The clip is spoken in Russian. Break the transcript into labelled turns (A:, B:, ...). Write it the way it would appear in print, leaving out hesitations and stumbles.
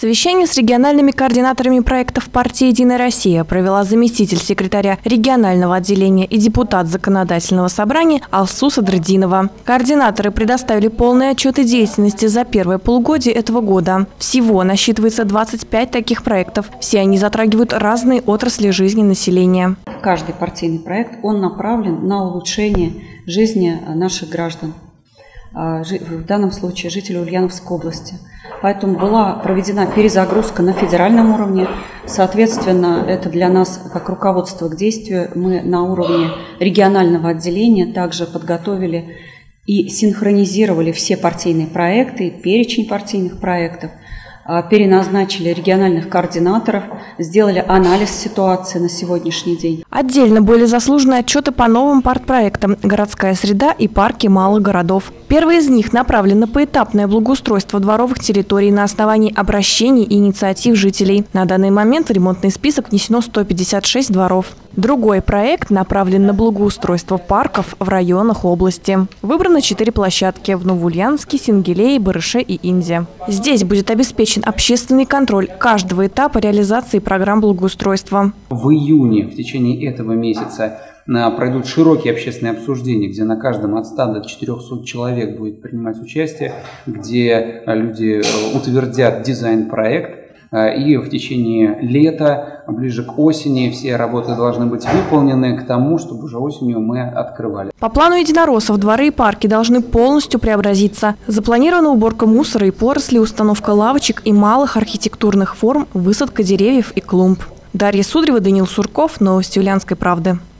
A: Совещание с региональными координаторами проектов партии «Единая Россия» провела заместитель секретаря регионального отделения и депутат Законодательного собрания Алсу Садриддинова. Координаторы предоставили полные отчеты деятельности за первое полугодие этого года. Всего насчитывается 25 таких проектов. Все они затрагивают разные отрасли жизни населения.
B: Каждый партийный проект, он направлен на улучшение жизни наших граждан. В данном случае жителей Ульяновской области. Поэтому была проведена перезагрузка на федеральном уровне. Соответственно, это для нас как руководство к действию. Мы на уровне регионального отделения также подготовили и синхронизировали все партийные проекты, перечень партийных проектов, переназначили региональных координаторов, сделали анализ ситуации на сегодняшний день.
A: Отдельно были заслужены отчеты по новым партпроектам «Городская среда» и «Парки малых городов». Первый из них направлен на поэтапное благоустройство дворовых территорий на основании обращений и инициатив жителей. На данный момент в ремонтный список внесено 156 дворов. Другой проект направлен на благоустройство парков в районах области. Выбрано 4 площадки в Новоульяновске, Сингелее, Барыше и Инзе. Здесь будет обеспечен общественный контроль каждого этапа реализации программ благоустройства.
C: В июне, в течение этого месяца, пройдут широкие общественные обсуждения, где на каждом от 100 до 400 человек будет принимать участие, где люди утвердят дизайн-проект. И в течение лета, ближе к осени, все работы должны быть выполнены к тому, чтобы уже осенью мы открывали.
A: По плану единороссов дворы и парки должны полностью преобразиться. Запланирована уборка мусора и поросли, установка лавочек и малых архитектурных форм, высадка деревьев и клумб. Дарья Судрева, Даниил Сурков. Новости Ульяновской правды.